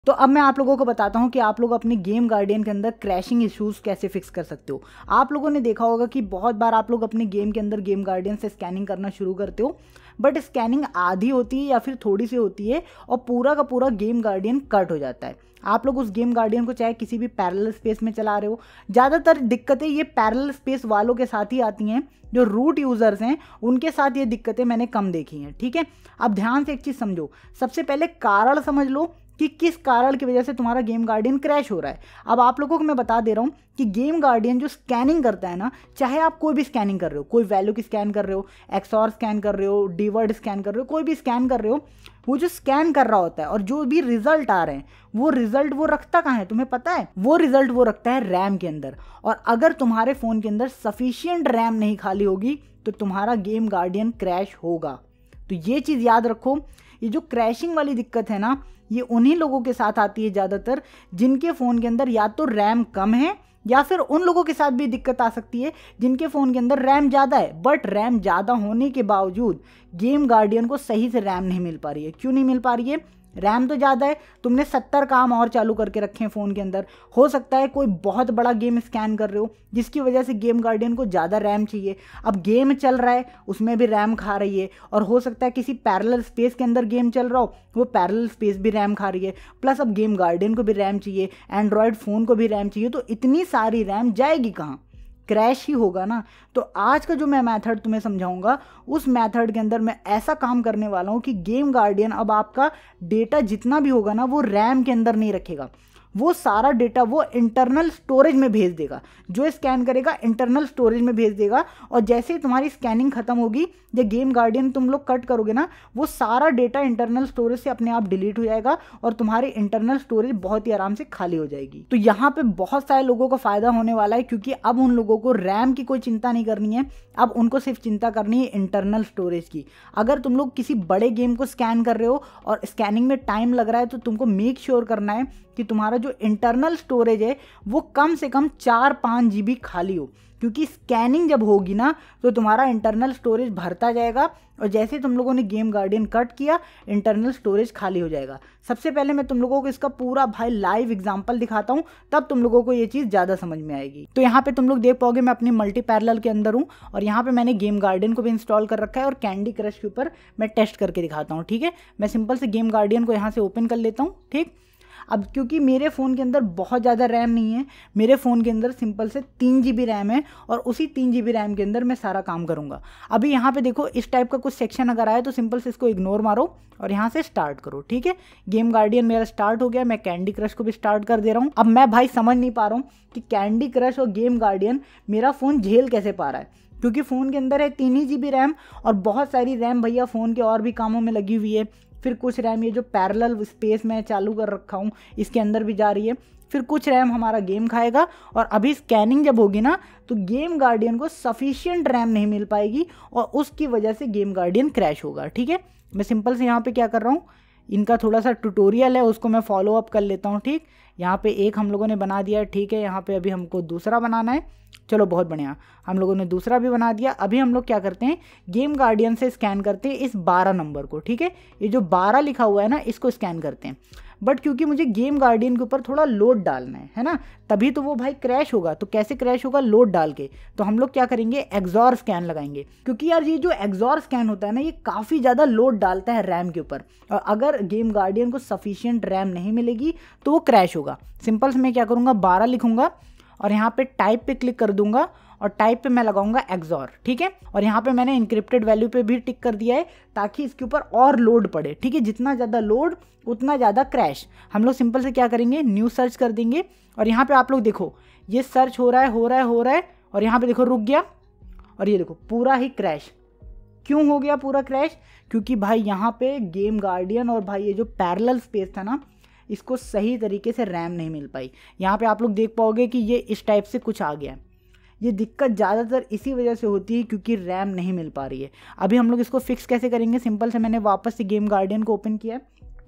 तो अब मैं आप लोगों को बताता हूँ कि आप लोग अपने गेम गार्डियन के अंदर क्रैशिंग इश्यूज़ कैसे फिक्स कर सकते हो। आप लोगों ने देखा होगा कि बहुत बार आप लोग अपने गेम के अंदर गेम गार्डियन से स्कैनिंग करना शुरू करते हो, बट स्कैनिंग आधी होती है या फिर थोड़ी सी होती है और पूरा का पूरा गेम गार्डियन कट हो जाता है। आप लोग उस गेम गार्डियन को चाहे किसी भी पैरेलल स्पेस में चला रहे हो, ज़्यादातर दिक्कतें ये पैरेलल स्पेस वालों के साथ ही आती हैं। जो रूट यूज़र्स हैं उनके साथ ये दिक्कतें मैंने कम देखी हैं। ठीक है, अब ध्यान से एक चीज़ समझो। सबसे पहले कारण समझ लो कि किस कारण की वजह से तुम्हारा गेम गार्डियन क्रैश हो रहा है। अब आप लोगों को मैं बता दे रहा हूँ कि गेम गार्डियन जो स्कैनिंग करता है ना, चाहे आप कोई भी स्कैनिंग कर रहे हो, कोई वैल्यू की स्कैन कर रहे हो, एक्सऑर स्कैन कर रहे हो, डीवर्ड स्कैन कर रहे हो, कोई भी स्कैन कर रहे हो, वो जो स्कैन कर रहा होता है और जो भी रिजल्ट आ रहे हैं वो रिजल्ट वो रखता कहाँ है तुम्हें पता है? वो रिजल्ट वो रखता है रैम के अंदर। और अगर तुम्हारे फ़ोन के अंदर सफिशियंट रैम नहीं खाली होगी तो तुम्हारा गेम गार्डियन क्रैश होगा। तो ये चीज़ याद रखो। ये जो क्रैशिंग वाली दिक्कत है ना, ये उन्हीं लोगों के साथ आती है ज़्यादातर जिनके फ़ोन के अंदर या तो रैम कम है, या फिर उन लोगों के साथ भी दिक्कत आ सकती है जिनके फ़ोन के अंदर रैम ज़्यादा है, बट रैम ज़्यादा होने के बावजूद गेम गार्डियन को सही से रैम नहीं मिल पा रही है। क्यों नहीं मिल पा रही है? रैम तो ज़्यादा है, तुमने 70 काम और चालू करके रखे हैं फ़ोन के अंदर। हो सकता है कोई बहुत बड़ा गेम स्कैन कर रहे हो जिसकी वजह से गेम गार्डियन को ज़्यादा रैम चाहिए। अब गेम चल रहा है उसमें भी रैम खा रही है, और हो सकता है किसी पैरेलल स्पेस के अंदर गेम चल रहा हो, वो पैरेलल स्पेस भी रैम खा रही है, प्लस अब गेम गार्डियन को भी रैम चाहिए, एंड्रॉयड फ़ोन को भी रैम चाहिए। तो इतनी सारी रैम जाएगी कहाँ? क्रैश ही होगा ना। तो आज का जो मैं मेथड तुम्हें समझाऊंगा, उस मेथड के अंदर मैं ऐसा काम करने वाला हूँ कि गेम गार्डियन अब आपका डेटा जितना भी होगा ना वो रैम के अंदर नहीं रखेगा, वो सारा डेटा वो इंटरनल स्टोरेज में भेज देगा। जो स्कैन करेगा इंटरनल स्टोरेज में भेज देगा, और जैसे ही तुम्हारी स्कैनिंग खत्म होगी, जब गेम गार्डियन तुम लोग कट करोगे ना, वो सारा डेटा इंटरनल स्टोरेज से अपने आप डिलीट हो जाएगा और तुम्हारी इंटरनल स्टोरेज बहुत ही आराम से खाली हो जाएगी। तो यहाँ पे बहुत सारे लोगों को फायदा होने वाला है, क्योंकि अब उन लोगों को रैम की कोई चिंता नहीं करनी है, अब उनको सिर्फ चिंता करनी है इंटरनल स्टोरेज की। अगर तुम लोग किसी बड़े गेम को स्कैन कर रहे हो और स्कैनिंग में टाइम लग रहा है, तो तुमको मेक श्योर करना है कि तुम्हारा जो इंटरनल स्टोरेज है वो कम से कम 4-5 GB खाली हो, क्योंकि स्कैनिंग जब होगी ना तो तुम्हारा इंटरनल स्टोरेज भरता जाएगा, और जैसे तुम लोगों ने गेम गार्डियन कट किया इंटरनल स्टोरेज खाली हो जाएगा। सबसे पहले मैं तुम लोगों को इसका पूरा भाई लाइव एग्जांपल दिखाता हूँ, तब तुम लोगों को ये चीज़ ज़्यादा समझ में आएगी। तो यहाँ पे तुम लोग देख पाओगे मैं अपनी मल्टी पैरेलल के अंदर हूँ, और यहाँ पे मैंने गेम गार्डियन को भी इंस्टॉल कर रखा है, और कैंडी क्रश के ऊपर मैं टेस्ट करके दिखाता हूँ। ठीक है, मैं सिंपल से गेम गार्डियन को यहाँ से ओपन कर लेता हूँ। ठीक, अब क्योंकि मेरे फ़ोन के अंदर बहुत ज़्यादा रैम नहीं है, मेरे फ़ोन के अंदर सिंपल से 3 GB रैम है, और उसी 3 GB रैम के अंदर मैं सारा काम करूँगा। अभी यहाँ पे देखो इस टाइप का कुछ सेक्शन अगर आए तो सिंपल से इसको इग्नोर मारो और यहाँ से स्टार्ट करो। ठीक है, गेम गार्डियन मेरा स्टार्ट हो गया, मैं कैंडी क्रश को भी स्टार्ट कर दे रहा हूँ। अब मैं भाई समझ नहीं पा रहा हूँ कि कैंडी क्रश और गेम गार्डियन मेरा फ़ोन झेल कैसे पा रहा है, क्योंकि फ़ोन के अंदर है 3 ही GB रैम, और बहुत सारी रैम भैया फ़ोन के और भी कामों में लगी हुई है। फिर कुछ रैम ये जो पैरेलल स्पेस में चालू कर रखा हूँ इसके अंदर भी जा रही है, फिर कुछ रैम हमारा गेम खाएगा, और अभी स्कैनिंग जब होगी ना तो गेम गार्डियन को सफिशिएंट रैम नहीं मिल पाएगी, और उसकी वजह से गेम गार्डियन क्रैश होगा। ठीक है, मैं सिंपल से यहाँ पे क्या कर रहा हूँ, इनका थोड़ा सा ट्यूटोरियल है उसको मैं फॉलो अप कर लेता हूँ। ठीक, यहाँ पे एक हम लोगों ने बना दिया। ठीक है, यहाँ पे अभी हमको दूसरा बनाना है। चलो बहुत बढ़िया, हम लोगों ने दूसरा भी बना दिया। अभी हम लोग क्या करते हैं, गेम गार्डियन से स्कैन करते हैं इस 12 नंबर को। ठीक है, ये जो 12 लिखा हुआ है ना इसको स्कैन करते हैं, बट क्योंकि मुझे गेम गार्डियन के ऊपर थोड़ा लोड डालना है ना, तभी तो वो भाई क्रैश होगा। तो कैसे क्रैश होगा? लोड डाल के। तो हम लोग क्या करेंगे, एक्सॉर स्कैन लगाएंगे, क्योंकि यार ये जो एक्सॉर स्कैन होता है ना ये काफ़ी ज़्यादा लोड डालता है रैम के ऊपर, और अगर गेम गार्डियन को सफिशियंट रैम नहीं मिलेगी तो वो क्रैश होगा। सिंपल से मैं क्या करूँगा, 12 लिखूंगा और यहाँ पे टाइप पे क्लिक कर दूंगा, और टाइप पे मैं लगाऊंगा एक्सॉर। ठीक है, और यहाँ पे मैंने इंक्रिप्टेड वैल्यू पे भी टिक कर दिया है ताकि इसके ऊपर और लोड पड़े। ठीक है, जितना ज़्यादा लोड उतना ज़्यादा क्रैश। हम लोग सिंपल से क्या करेंगे, न्यू सर्च कर देंगे, और यहाँ पे आप लोग देखो ये सर्च हो रहा है, और यहाँ पे देखो रुक गया, और ये देखो पूरा ही क्रैश। क्यों हो गया पूरा क्रैश? क्योंकि भाई यहाँ पे गेम गार्डियन और भाई ये जो पैरेलल स्पेस था ना इसको सही तरीके से रैम नहीं मिल पाई। यहाँ पे आप लोग देख पाओगे कि ये इस टाइप से कुछ आ गया। ये दिक्कत ज़्यादातर इसी वजह से होती है क्योंकि रैम नहीं मिल पा रही है। अभी हम लोग इसको फिक्स कैसे करेंगे, सिंपल से मैंने वापस से गेम गार्डियन को ओपन किया है।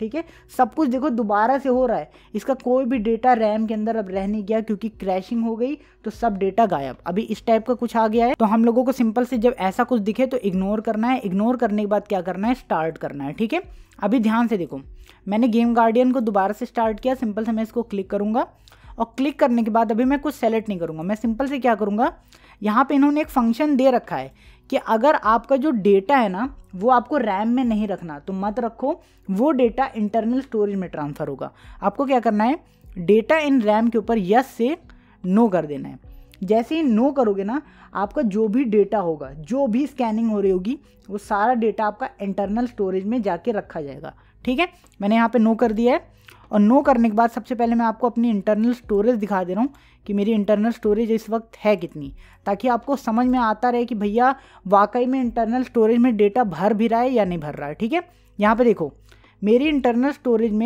ठीक है, सब कुछ देखो दोबारा से हो रहा है, इसका कोई भी डेटा रैम के अंदर अब रह नहीं गया क्योंकि क्रैशिंग हो गई तो सब डेटा गायब। अभी इस टाइप का कुछ आ गया है, तो हम लोगों को सिंपल से जब ऐसा कुछ दिखे तो इग्नोर करना है। इग्नोर करने के बाद क्या करना है, स्टार्ट करना है। ठीक है, अभी ध्यान से देखो, मैंने गेम गार्डियन को दोबारा से स्टार्ट किया। सिंपल से मैं इसको क्लिक करूंगा और क्लिक करने के बाद अभी मैं कुछ सेलेक्ट नहीं करूंगा, मैं सिंपल से क्या करूंगा, यहाँ पे इन्होंने एक फंक्शन दे रखा है कि अगर आपका जो डेटा है ना वो आपको रैम में नहीं रखना तो मत रखो, वो डेटा इंटरनल स्टोरेज में ट्रांसफ़र होगा। आपको क्या करना है, डेटा इन रैम के ऊपर यस से नो कर देना है। जैसे ही नो करोगे ना, आपका जो भी डेटा होगा, जो भी स्कैनिंग हो रही होगी, वो सारा डेटा आपका इंटरनल स्टोरेज में जाके रखा जाएगा। ठीक है, मैंने यहाँ पे नो कर दिया है। और नो करने के बाद सबसे पहले मैं आपको अपनी इंटरनल स्टोरेज दिखा दे रहा हूँ कि मेरी इंटरनल स्टोरेज इस वक्त है कितनी, ताकि आपको समझ में आता रहे कि भैया वाकई में इंटरनल स्टोरेज में डेटा भर भी रहा है या नहीं भर रहा है। ठीक है, यहाँ पे देखो मेरी इंटरनल स्टोरेज में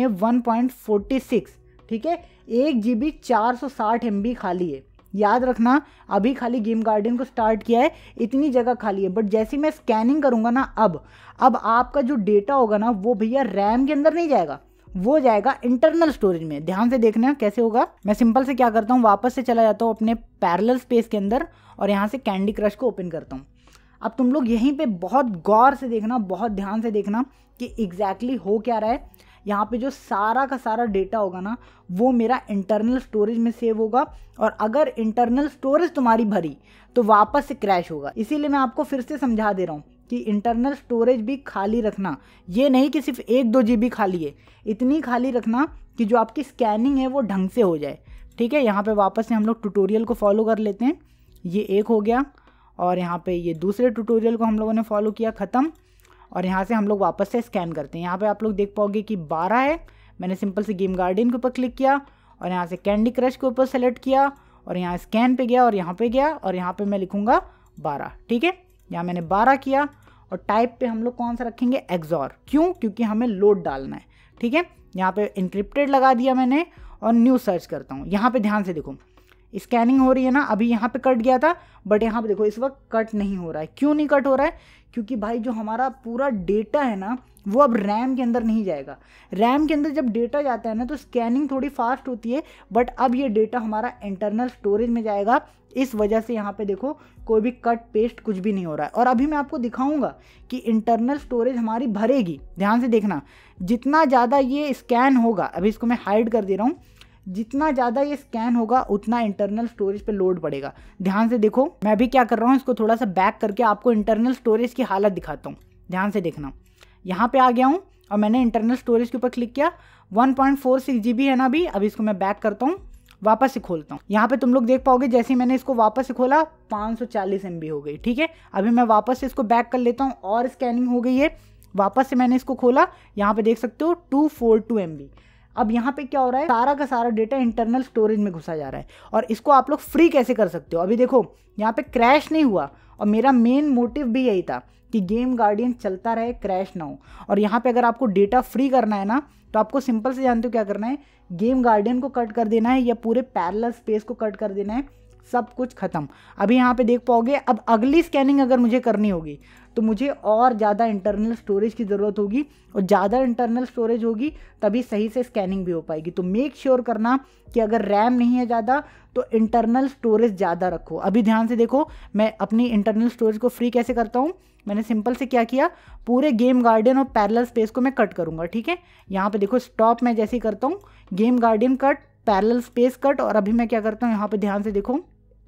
1.46, ठीक है, 1 GB 460 MB खाली है। याद रखना, अभी खाली गेम गार्डियन को स्टार्ट किया है, इतनी जगह खाली है। बट जैसे मैं स्कैनिंग करूँगा ना, अब आपका जो डेटा होगा ना वो भैया रैम के अंदर नहीं जाएगा, वो जाएगा इंटरनल स्टोरेज में। ध्यान से देखना कैसे होगा। मैं सिंपल से क्या करता हूँ, वापस से चला जाता हूँ अपने पैरेलल स्पेस के अंदर और यहाँ से कैंडी क्रश को ओपन करता हूँ। अब तुम लोग यहीं पे बहुत गौर से देखना, बहुत ध्यान से देखना कि एग्जैक्टली हो क्या रहा है। यहाँ पे जो सारा का सारा डेटा होगा ना वो मेरा इंटरनल स्टोरेज में सेव होगा, और अगर इंटरनल स्टोरेज तुम्हारी भरी तो वापस से क्रैश होगा। इसीलिए मैं आपको फिर से समझा दे रहा हूँ कि इंटरनल स्टोरेज भी खाली रखना, ये नहीं कि सिर्फ 1-2 GB खाली है, इतनी खाली रखना कि जो आपकी स्कैनिंग है वो ढंग से हो जाए। ठीक है, यहाँ पे वापस से हम लोग ट्यूटोरियल को फॉलो कर लेते हैं। ये एक हो गया और यहाँ पे ये दूसरे ट्यूटोरियल को हम लोगों ने फॉलो किया, ख़त्म। और यहाँ से हम लोग वापस से स्कैन करते हैं। यहाँ पे आप लोग देख पाओगे कि 12 है। मैंने सिंपल से गेम गार्डियन के ऊपर क्लिक किया और यहाँ से कैंडी क्रश के ऊपर सेलेक्ट किया और यहाँ स्कैन पे गया और यहाँ पे गया और यहाँ पे मैं लिखूँगा 12। ठीक है, यहाँ मैंने 12 किया और टाइप पे हम लोग कौन सा रखेंगे, एक्सॉर। क्यों, क्योंकि हमें लोड डालना है। ठीक है, यहाँ पे इंक्रिप्टेड लगा दिया मैंने और न्यू सर्च करता हूँ। यहाँ पे ध्यान से देखो, स्कैनिंग हो रही है ना, अभी यहाँ पे कट गया था बट यहाँ पे देखो इस वक्त कट नहीं हो रहा है। क्यों नहीं कट हो रहा है, क्योंकि भाई जो हमारा पूरा डेटा है ना वो अब रैम के अंदर नहीं जाएगा। रैम के अंदर जब डेटा जाता है ना तो स्कैनिंग थोड़ी फास्ट होती है, बट अब ये डेटा हमारा इंटरनल स्टोरेज में जाएगा। इस वजह से यहाँ पे देखो कोई भी कट पेस्ट कुछ भी नहीं हो रहा है। और अभी मैं आपको दिखाऊंगा कि इंटरनल स्टोरेज हमारी भरेगी। ध्यान से देखना, जितना ज़्यादा ये स्कैन होगा, अभी इसको मैं हाइड कर दे रहा हूँ, जितना ज़्यादा ये स्कैन होगा उतना इंटरनल स्टोरेज पे लोड पड़ेगा। ध्यान से देखो, मैं अभी क्या कर रहा हूँ, इसको थोड़ा सा बैक करके आपको इंटरनल स्टोरेज की हालत दिखाता हूँ। ध्यान से देखना, यहाँ पे आ गया हूँ और मैंने इंटरनल स्टोरेज के ऊपर क्लिक किया। 1.46 GB है ना अभी इसको मैं बैक करता हूँ, वापस से खोलता हूँ। यहाँ पे तुम लोग देख पाओगे जैसे ही मैंने इसको वापस से खोला 540 MB हो गई। ठीक है, अभी मैं वापस से इसको बैक कर लेता हूँ और स्कैनिंग हो गई है। वापस से मैंने इसको खोला, यहाँ पे देख सकते हो 242 MB। अब यहाँ पे क्या हो रहा है, सारा का सारा डेटा इंटरनल स्टोरेज में घुसा जा रहा है। और इसको आप लोग फ्री कैसे कर सकते हो, अभी देखो यहाँ पे क्रैश नहीं हुआ और मेरा मेन मोटिव भी यही था कि गेम गार्डियन चलता रहे, क्रैश ना हो। और यहाँ पे अगर आपको डेटा फ्री करना है ना तो आपको सिंपल से जानते हो क्या करना है, गेम गार्डियन को कट कर देना है या पूरे पैरेलल स्पेस को कट कर देना है, सब कुछ खत्म। अभी यहाँ पे देख पाओगे, अब अगली स्कैनिंग अगर मुझे करनी होगी तो मुझे और ज़्यादा इंटरनल स्टोरेज की ज़रूरत होगी, और ज़्यादा इंटरनल स्टोरेज होगी तभी सही से स्कैनिंग भी हो पाएगी। तो मेक श्योर करना कि अगर रैम नहीं है ज़्यादा तो इंटरनल स्टोरेज ज़्यादा रखो। अभी ध्यान से देखो, मैं अपनी इंटरनल स्टोरेज को फ्री कैसे करता हूँ। मैंने सिंपल से क्या किया, पूरे गेम गार्डियन और पैरेलल स्पेस को मैं कट करूँगा। ठीक है, यहाँ पे देखो स्टॉप मैं जैसे ही करता हूँ, game guardian cut, parallel space cut, और अभी मैं क्या करता हूँ, यहाँ पे ध्यान से देखो,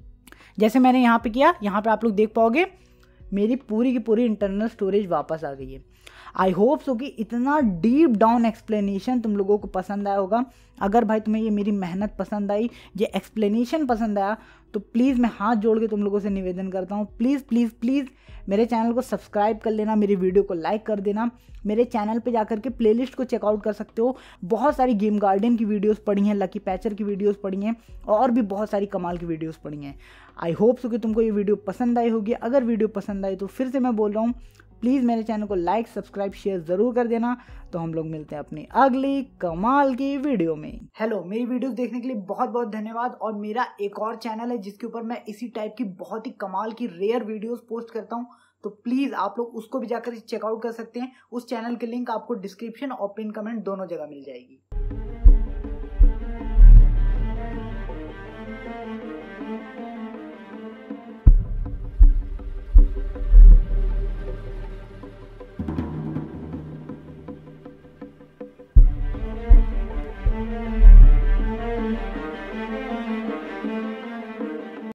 जैसे मैंने यहाँ पे किया, यहाँ पे आप लोग देख पाओगे मेरी पूरी की पूरी इंटरनल स्टोरेज वापस आ गई है। आई होप सो कि इतना डीप डाउन एक्सप्लेनेशन तुम लोगों को पसंद आया होगा। अगर भाई तुम्हें ये मेरी मेहनत पसंद आई, ये एक्सप्लेनेशन पसंद आया, तो प्लीज़ मैं हाथ जोड़ के तुम लोगों से निवेदन करता हूँ, प्लीज़ प्लीज़ प्लीज़ मेरे चैनल को सब्सक्राइब कर लेना, मेरी वीडियो को लाइक कर देना। मेरे चैनल पे जाकर के प्लेलिस्ट को चेकआउट कर सकते हो, बहुत सारी गेम गार्डियन की वीडियोस पड़ी हैं, लकी पैचर की वीडियोस पड़ी हैं, और भी बहुत सारी कमाल की वीडियोस पड़ी हैं। आई होप सो कि तुमको ये वीडियो पसंद आई होगी। अगर वीडियो पसंद आई तो फिर से मैं बोल रहा हूँ, प्लीज़ मेरे चैनल को लाइक, सब्सक्राइब, शेयर ज़रूर कर देना। तो हम लोग मिलते हैं अपनी अगली कमाल की वीडियो में। हेलो, मेरी वीडियोस देखने के लिए बहुत बहुत धन्यवाद। और मेरा एक और चैनल है जिसके ऊपर मैं इसी टाइप की बहुत ही कमाल की रेयर वीडियोस पोस्ट करता हूँ, तो प्लीज़ आप लोग उसको भी जाकर चेकआउट कर सकते हैं। उस चैनल की लिंक आपको डिस्क्रिप्शन और पिन कमेंट दोनों जगह मिल जाएगी।